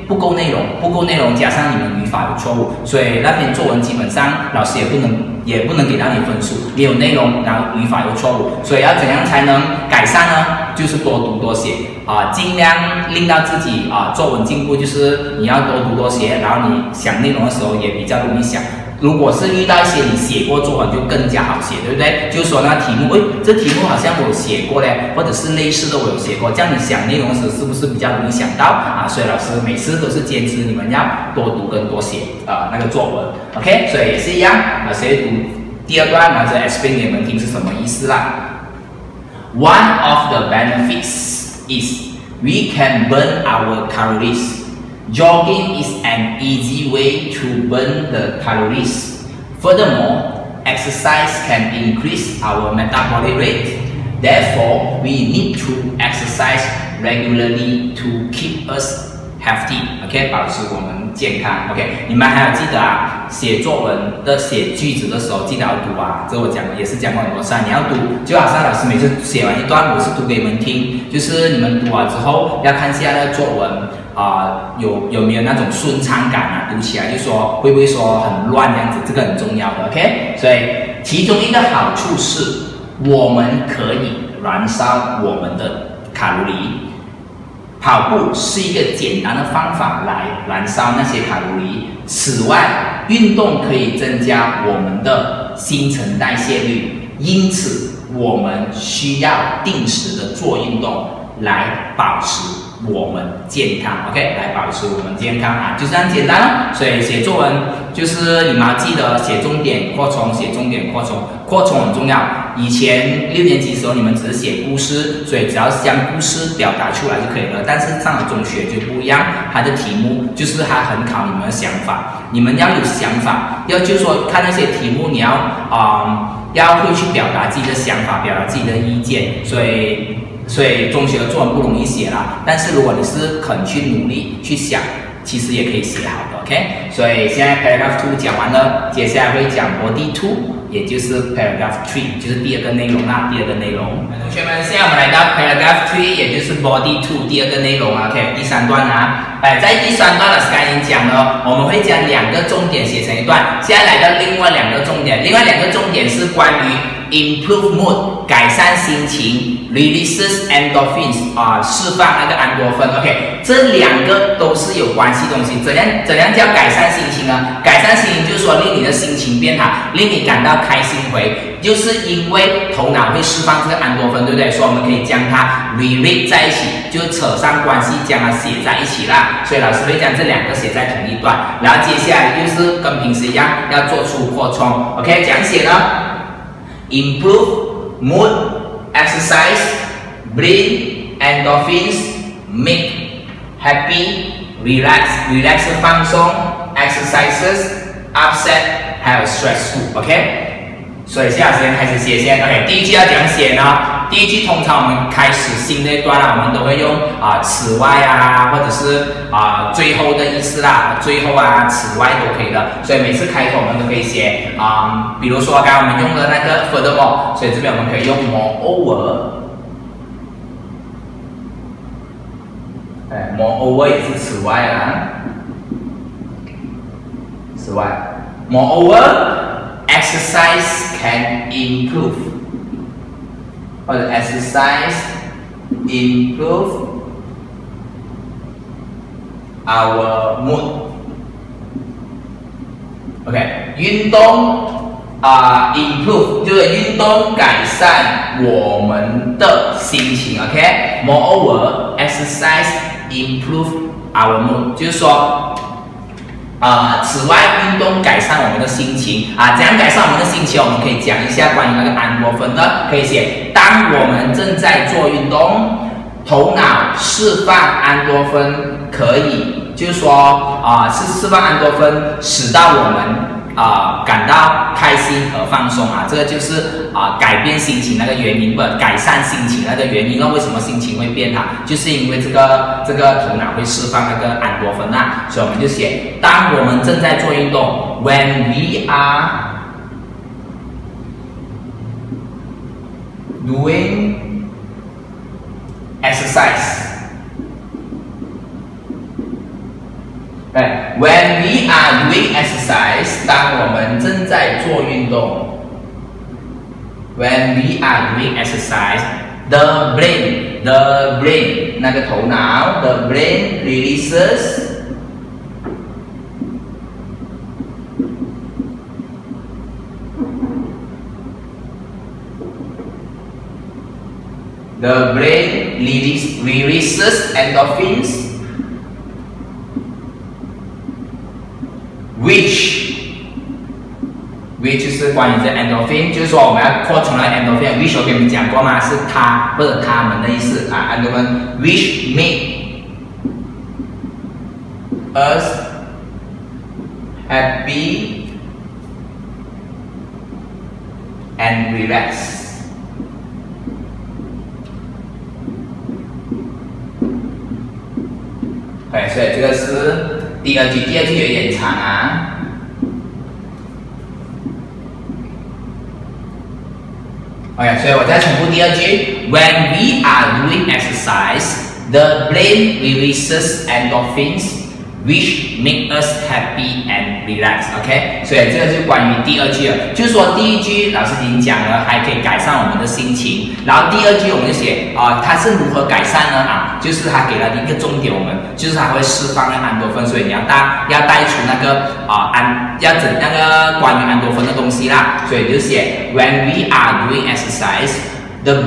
不够内容加上你们语法有错误，所以那篇作文基本上老师也不能给到你分数，没有内容，然后语法有错误，所以要怎样才能改善呢？就是多读多写尽量令到自己作文进步，就是你要多读多写，然后你想内容的时候也比较容易想。如果是遇到一些你写过作文，就更加好写，对不对？就是说那题目，这题目好像我有写过嘞，或者是类似的我有写过，这样你想内容的时候是不是比较容易想到所以老师每次都是坚持你们要多读跟多写那个作文 ，OK？ 所以也是一样谁读第二段，然后再 explain 给你们听是什么意思啦。One of the benefits is we can burn our calories. Jogging is an easy way to burn the calories. Furthermore, exercise can increase our metabolic rate. Therefore, we need to exercise regularly to keep us healthy. OK， 保持我们健康。OK， 你们还要记得写作文的写句子的时候，记得要读这我也是讲过很多次你要读，就好像老师每次写完一段，我是读给你们听，就是你们读完之后要看一下那个作文。有没有那种顺畅感读起来就说会不会说很乱这样子，这个很重要的 ，OK？ 所以其中一个好处是，我们可以燃烧我们的卡路里。跑步是一个简单的方法来燃烧那些卡路里。此外，运动可以增加我们的新陈代谢率，因此我们需要定时的做运动来保持我们健康 ，OK， 来保持我们健康就这样简单所以写作文就是你们要记得写重点扩充，写重点扩充，扩充很重要。以前6年级的时候你们只是写故事，所以只要将故事表达出来就可以了。但是上了中学就不一样，它的题目就是它很考你们的想法，你们要有想法，就是说看那些题目你要会去表达自己的想法，表达自己的意见，所以中学的作文不容易写啦，但是如果你是肯去努力去想，其实也可以写好的 ，OK？ 所以现在 paragraph 2讲完了，接下来会讲 body 2， 也就是 paragraph 3， 就是第二个内容第二个内容。同学们，现在我们来到 paragraph 3， 也就是 body 2第二个内容，OK？ 第三段在第三段老师刚才已经讲了，我们会将2个重点写成一段，现在来到另外2个重点，另外2个重点是关于 improve mood 改善心情 ，releases endorphins 释放那个安多酚 ，OK， 这2个都是有关系的东西。怎样叫改善心情呢？改善心情就是说令你的心情变好，令你感到开心回，就是因为头脑会释放这个安多酚，对不对？所以我们可以将它 relate 在一起，就扯上关系，将它写在一起啦。所以老师会将这2个写在同一段，然后接下来就是跟平时一样，要做出扩充 ，OK？ 怎样写呢？Improve mood, exercise, bring endorphins, make happy, relax 放松 ，exercises, upset 还有 stressful，OK？ 所以现在时间开始写先 ，OK？ 第一句要怎样写呢？第一句通常我们开始新的一段我们都会用此外或者是最后的意思最后此外都可以的。所以每次开头我们都可以写比如说刚刚我们用的那个 furthermore， 所以这边我们可以用 moreover。moreover 也是此外此外 moreover exercise can improve。或者 exercise improve our mood。OK， 运动improve 就是运动改善我们的心情。OK，moreover exercise improve our mood， 就是说。此外，运动改善我们的心情怎样改善我们的心情？我们可以讲一下关于那个安多酚的，可以写：当我们正在做运动，头脑释放安多酚，可以就是说是释放安多酚，使到我们感到开心和放松这个就是改变心情那个原因，改善心情那个原因。那为什么心情会变好？就是因为这个头脑会释放那个安多酚所以我们就写：当我们正在做运动 ，when we are doing exercise。 When we are doing exercise， 当我们正在做运动。When we are doing exercise，the brain 那个头脑 ，the brain releases endorphins。 which 是关于这 endorphin， 就是说我们要扩充了 endorphin。which 我跟你们讲过吗？是它或者他们的意思啊 endorphin which make us happy and relax。对，所以这个是第二句，第二句有点长啊。 OK， 所以我再重复第二句。When we are doing exercise, the brain releases endorphins, which make us happy and relax. OK， 所以这个就关于第二句了。就是说第一句老师已经讲了，还可以改善我们的心情。然后第二句我们就写它是如何改善呢？就是它给了一个重点，我们就是它会释放那个安多酚，所以你要带出那个要整那个关于安多酚的东西啦。所以就写 When we are doing exercise, the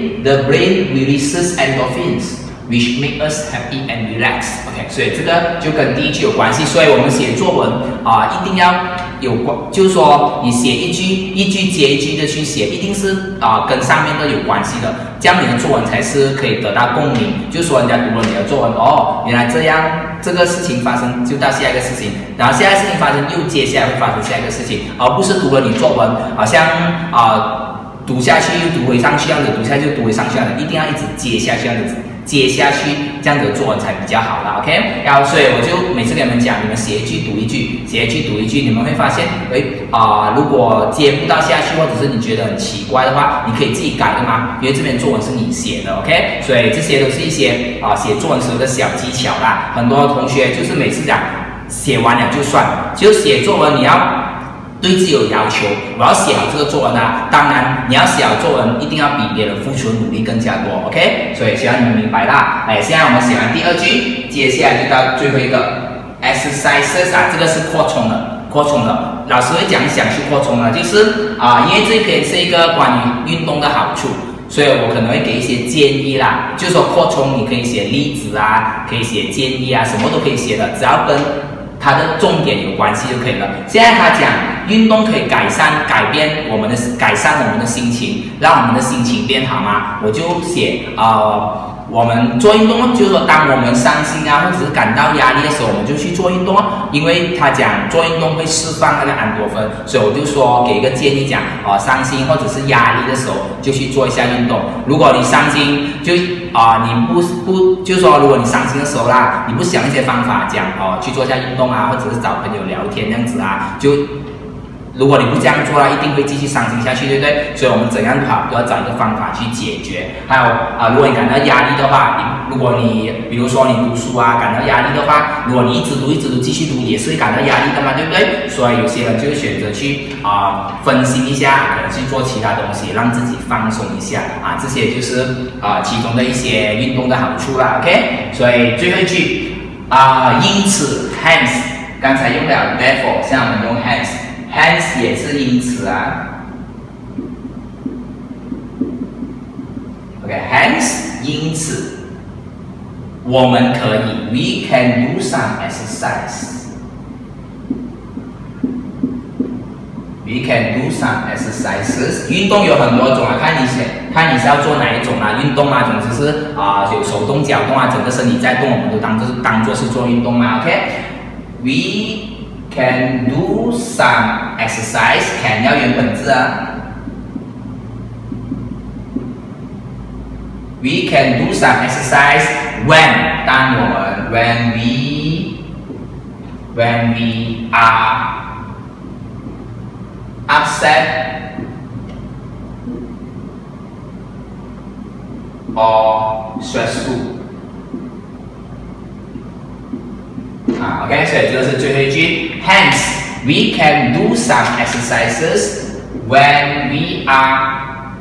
brain releases endorphins，which make us happy and relax。OK， 所以这个就跟第一句有关系。所以我们写作文一定要有关，就是说你写一句接一句的去写，一定是跟上面的有关系的，这样你的作文才是可以得到共鸣。就是说人家读了你的作文，原来这样，这个事情发生就到下一个事情，然后下一个事情发生又接下来会发生下一个事情，而不是读了你作文好像读下去又读回上去这样子，读下去又读回上去这样子，一定要一直接下去这样子。 接下去这样子的作文才比较好啦 ，OK？ 然后所以我就每次跟你们讲，你们写一句读一句，写一句读一句，你们会发现，如果接不到下去，或者是你觉得很奇怪的话，你可以自己改的嘛，因为这边作文是你写的 ，OK？ 所以这些都是一些写作文时候的小技巧啦。很多同学就是每次讲写完了就算，就写作文你要。 对自己有要求，我要写好这个作文啊！当然，你要写好作文，一定要比别人付出的努力更加多 ，OK？ 所以希望你们明白啦。现在我们写完第二句，接下来就到最后一个 exercises 这个是扩充的。老师会讲去扩充的，就是因为这一篇是一个关于运动的好处，所以我可能会给一些建议啦。就是说扩充，你可以写例子啊，可以写建议啊，什么都可以写的，只要跟 它的重点有关系就可以了。现在他讲运动可以改善我们的心情，让我们的心情变好吗？我就写我们做运动就是说当我们伤心啊，或者是感到压力的时候，我们就去做运动因为他讲做运动会释放那个安多酚，所以我就说给一个建议讲伤心或者是压力的时候就去做一下运动。如果你伤心就你不就是说如果你伤心的时候啦，你不想一些方法讲去做一下运动啊，或者是找朋友聊天这样子就。 如果你不这样做了，一定会继续伤心下去，对不对？所以我们怎样都要找一个方法去解决。还有如果你感到压力的话，如果你比如说你读书啊感到压力的话，如果你一直读继续读，也是会感到压力的嘛，对不对？所以有些人就会选择去分心一下，可能去做其他东西，让自己放松一下这些就是其中的一些运动的好处啦 ，OK？ 所以最后一句因此 hence 刚才用了 therefore， 现在我们用 hence。Hence 也是因此OK，hence 因此，我们可以 ，we can do some exercise。We can do some exercises。运动有很多种看你是要做哪一种运动总之是有手动、脚动整个身体在动，我们都当做是做运动OK，we can do some exercise， can 要原本字We can do some exercise when 当我们 when we are upset or stressful 嘛 ，OK， 所以这个是最后一句。Hence, we can do some exercises when we are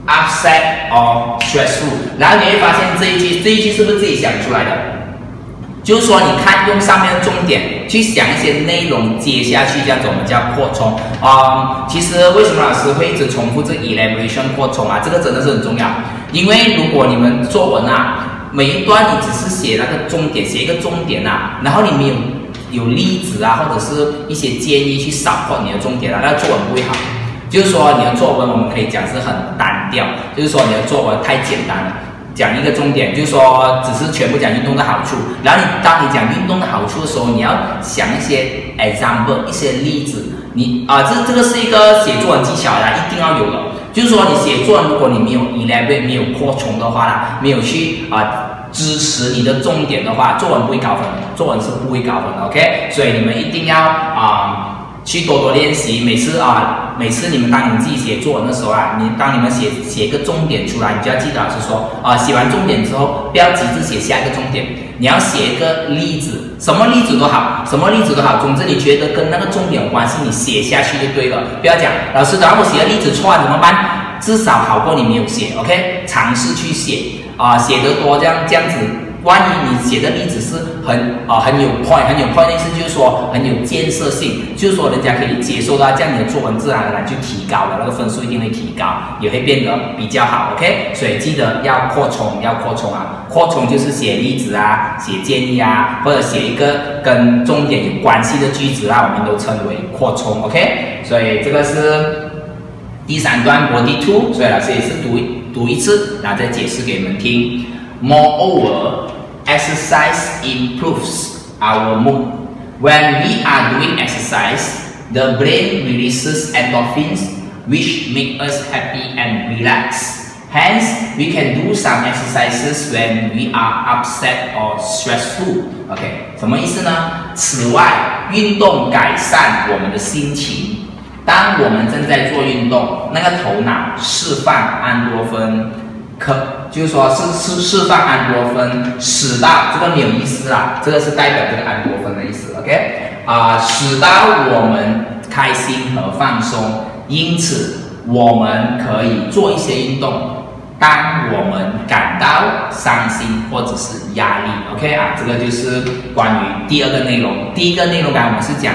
upset or stressful。然后你会发现这一句是不是自己想出来的？就是说，你看用上面的重点去想一些内容，接下去这样子我们叫扩充。其实为什么老师会一直重复这 elaboration 扩充啊？这个真的是很重要，因为如果你们作文啊，每一段你只是写那个重点，写一个重点啊，然后你没有例子啊，或者是一些建议去support你的重点啊，那作文不会好。就是说，你的作文我们可以讲是很单调，就是说你的作文太简单了。讲一个重点，就是说只是全部讲运动的好处，然后当你讲运动的好处的时候，你要想一些 example 一些例子。这个是一个写作文技巧啦，一定要有的。就是说你写作文，如果你没有 elaborate 没有扩充的话啦，没有去支持你的重点的话，作文不会高分的，作文是不会高分的 ，OK？ 所以你们一定要去多多练习。每次你们当你们自己写作文的时候啊，当你们写一个重点出来，你就要记得老师说写完重点之后，不要急着写下一个重点，你要写一个例子，什么例子都好，总之你觉得跟那个重点有关系，你写下去就对了。不要讲老师，等下我写的例子错了怎么办？至少好过你没有写 ，OK？ 尝试去写写得多这样子。万一你写的例子是很有 point 的意思，就是说很有建设性，就是说人家可以接受到，这样你的作文自然而然就提高了，那个分数一定会提高，也会变得比较好 ，OK？ 所以记得要扩充啊，扩充就是写例子啊，写建议啊，或者写一个跟重点有关系的句子啊，我们都称为扩充 ，OK？ 所以这个是第3段 body 2， 所以老师也是读一次，然后再解释给你们听。Moreover, exercise improves our mood. When we are doing exercise, the brain releases endorphins, which make us happy and relax. Hence, we can do some exercises when we are upset or stressful. OK， 什么意思呢？此外，运动改善我们的心情。当我们正在做运动，那个头脑释放安多芬。就是说是释放安多芬，使到这个没有意思啦，这个是代表这个安多芬的意思 ，OK？ 使到我们开心和放松，因此我们可以做一些运动。当我们感到伤心或者是压力 ，OK 这个就是关于第2个内容。第1个内容刚才我们是讲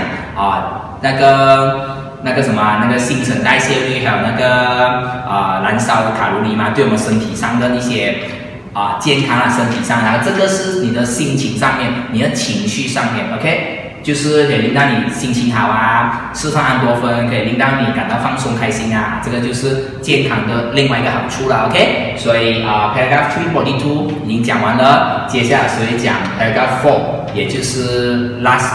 那个新陈代谢率，还有那个燃烧的卡路里嘛，对我们身体上的一些健康身体上，然后这个是你的心情上面，你的情绪上面 ，OK， 就是可以令到你心情好释放安多芬，可以令到你感到放松开心这个就是健康的另外一个好处了 ，OK， 所以paragraph 3 body 2已经讲完了，接下来是会讲 paragraph 4，也就是 last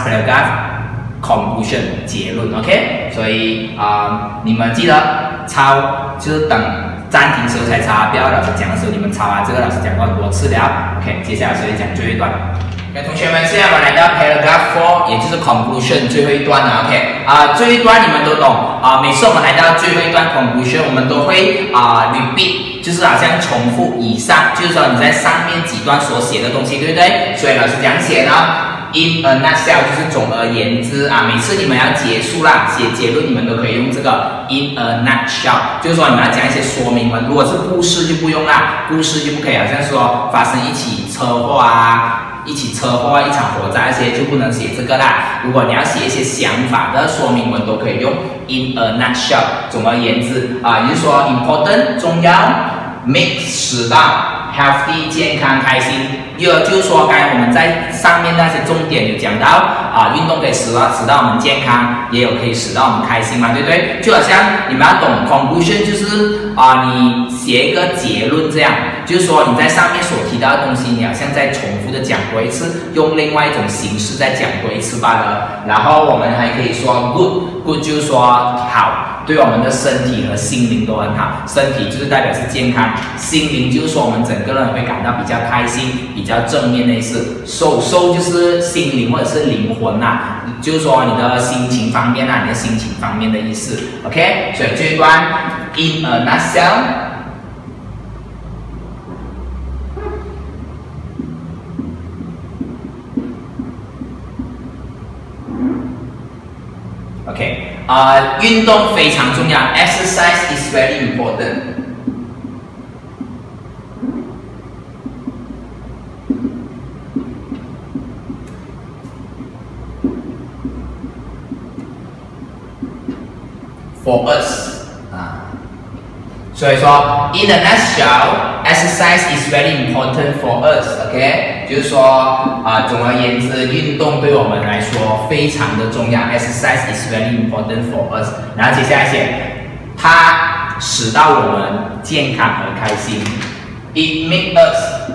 paragraph。conclusion 结论 ，OK， 所以你们记得抄，就是等暂停时候才抄，不要老师讲的时候你们抄这个老师讲过很多次了 ，OK， 接下来是会讲最后一段。OK， 同学们，现在我们来到 paragraph 4， 也就是 conclusion 最后一段了 ，OK， 最后一段你们都懂每次我们来到最后一段 conclusion， 我们都会repeat。就是好像重复以上，就是说你在上面几段所写的东西，对不对？所以老师讲写呢 ，in a nutshell 就是总而言之每次你们要结束啦，写结论你们都可以用这个 in a nutshell， 就是说你们要讲一些说明文。如果是故事就不用啦，故事就不可以，好像说发生一起车祸一场火灾这些就不能写这个啦。如果你要写一些想法的说明文，都可以用 in a nutshell。总而言之也就是说 important 重要 ，make 使到 healthy 健康开心。就是说，刚才我们在上面那些重点有讲到运动可以使到我们健康，也有可以使到我们开心嘛，对不对？就好像你们要懂 conclusion， 就是你写一个结论这样，就是说你在上面所提到的东西，你好像再重复的讲过一次，用另外一种形式再讲过一次罢了。然后我们还可以说 good 就是说好。对我们的身体和心灵都很好，身体就是代表是健康，心灵就是说我们整个人会感到比较开心、比较正面的意思。soul 就是心灵或者是灵魂就是说你的心情方面你的心情方面的意思。OK， 所以这一段 in a nutshell。 运动非常重要 ，exercise is very important。For us 所以说 ，in a nutshell, exercise is very important for us. OK， 就是说总而言之，运动对我们来说非常的重要。Exercise is very important for us。然后接下来写，它使到我们健康和开心。It makes us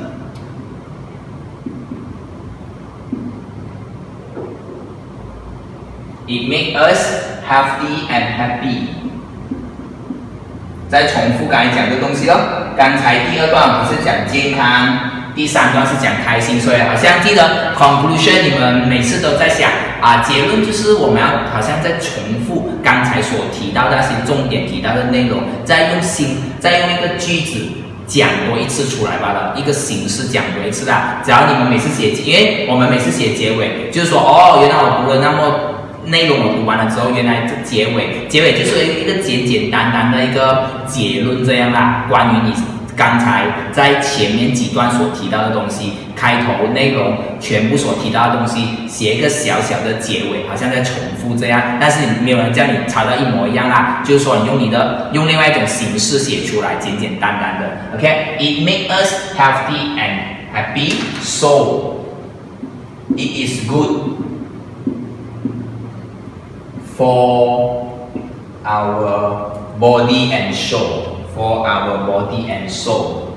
healthy and happy。再重复刚才讲的东西哦。刚才第2段不是讲健康，第3段是讲开心，所以好像记得 conclusion， 你们每次都在想结论就是我们要好像在重复刚才所提到的那些重点提到的内容，再用一个句子讲多一次出来罢了，一个形式讲多一次啦。只要你们每次写，因为我们每次写结尾，就是说原来我读了那么。内容我读完了之后，原来这结尾就是一个简简单单的一个结论这样啦。关于你刚才在前面几段所提到的东西，开头内容全部所提到的东西，写一个小小的结尾，好像在重复这样。但是没有人叫你抄到一模一样啦，就是说你用另外一种形式写出来，简简单单的。OK，it makes us healthy and happy, so it is good.For our body and soul, for our body and soul.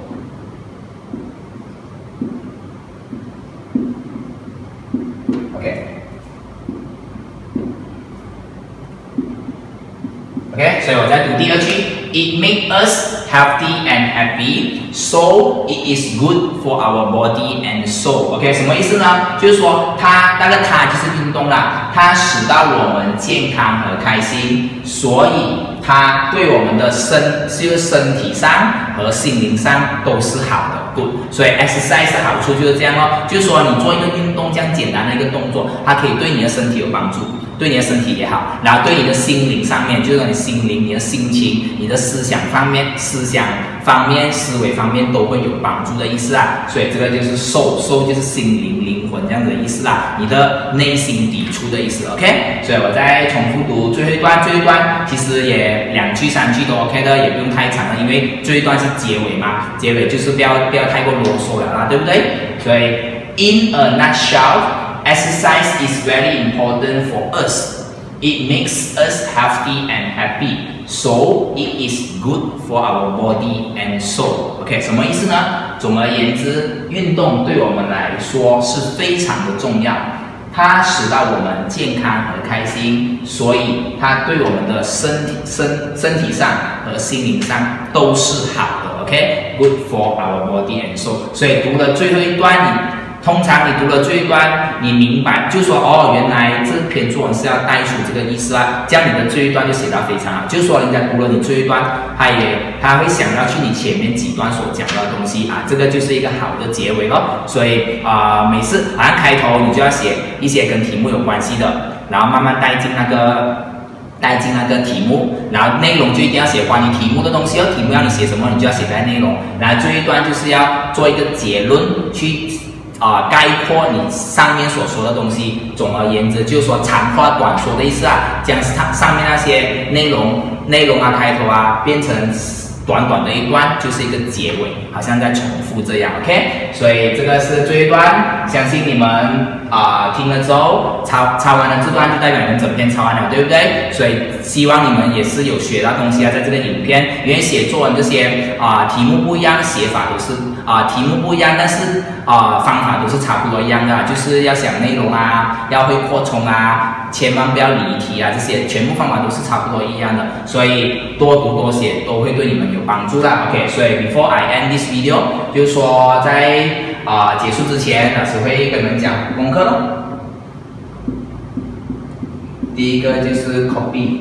OK， 所以我再读第2句。It makes us healthy and happy, so it is good for our body and soul. OK， 什么意思呢？就是说它就是运动啦，它使到我们健康和开心，所以它对我们的身体上和心灵上都是好的。good， 所以 exercise 的好处就是这样哦，就是说你做一个运动这样简单的一个动作，它可以对你的身体有帮助。对你的身体也好，然后对你的心灵上面，就是说你心灵、你的心情、你的思想方面、思维方面都会有帮助的意思啊。所以这个就是soul就是心灵、灵魂这样的意思啦，你的内心抵触的意思。OK， 所以我再重复读最后一段，其实也2句3句都 OK 的，也不用太长了，因为最后一段是结尾嘛，结尾就是不要太过啰嗦了啦，对不对？所以 in a nutshell。Exercise is very important for us. It makes us healthy and happy, so it is good for our body and soul. OK， 什么意思呢？总而言之，运动对我们来说是非常的重要，它使到我们健康和开心，所以它对我们的身体上和心灵上都是好的。OK，good for our body and soul。所以读了最后一段，通常你读了这一段，你明白，就说原来这篇作文是要带出这个意思啊，这样你的这一段就写得非常好。就是说，人家读了你这一段，他会想到去你前面几段所讲到的东西啊，这个就是一个好的结尾咯。所以每次好像开头你就要写一些跟题目有关系的，然后慢慢带进那个题目，然后内容就一定要写关于题目的东西，题目要你写什么，你就要写在内容。然后这一段就是要做一个结论去。概括你上面所说的东西，总而言之就是说长话短说的意思啊，将上面那些内容开头变成短短的一段，就是一个结尾，好像在重复这样。OK， 所以这个是这一段，相信你们听了之后抄完了这段，就代表你们整篇抄完了，对不对？所以希望你们也是有学到东西在这个影片，因为写作文这些题目不一样，写法都是题目不一样，但是方法都是差不多一样的，就是要想内容要会扩充千万不要离题这些全部方法都是差不多一样的，所以多读多写都会对你们有帮助的。OK， 所以 before I end this video， 就是说在结束之前，老师会跟你们讲功课咯。第一个就是 copy，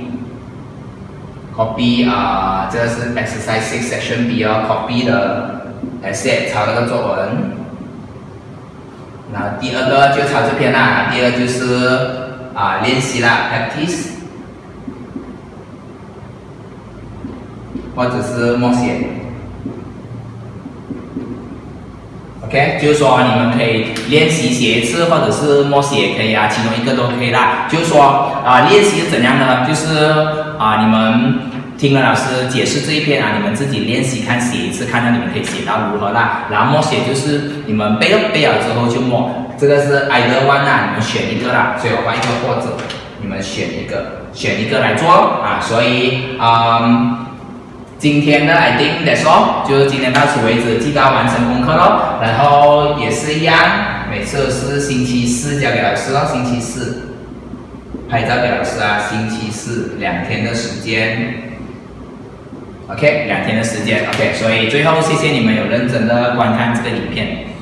这个是 exercise 6 section B copy 的 essay 抄那个作文。然后第二个就抄这篇第二个就是练习啦 practice。 或者是默写。OK， 就是说你们可以练习写一次，或者是默写也可以啊，其中一个都可以啦。就是说练习是怎样呢？就是你们听了老师解释这一篇你们自己练习看写一次，看到你们可以写到如何啦。然后默写就是你们背了之后就默，这个是 either one 你们选一个啦。所以我画一个或者，你们选一个来做所以今天的 I think that's all， 就是今天到此为止，记得完成功课咯。然后也是一样，每次是星期四交给老师咯，星期四拍照给老师星期四2天的时间。OK， 2天的时间 ，OK， 所以最后谢谢你们有认真的观看这个影片。